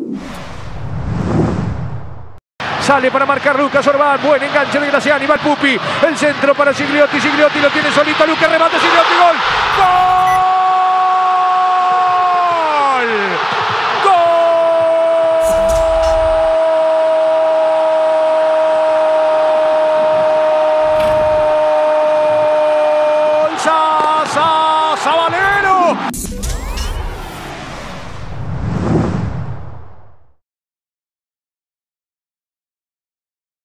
Sale para marcar Lucas Orbán. Buen enganche de Graciani. Va el Pupi. El centro para Gigliotti. Gigliotti lo tiene solito. Lucas remate. Gigliotti. Gol. ¡Gol! ¡Gol! ¡Sabanero!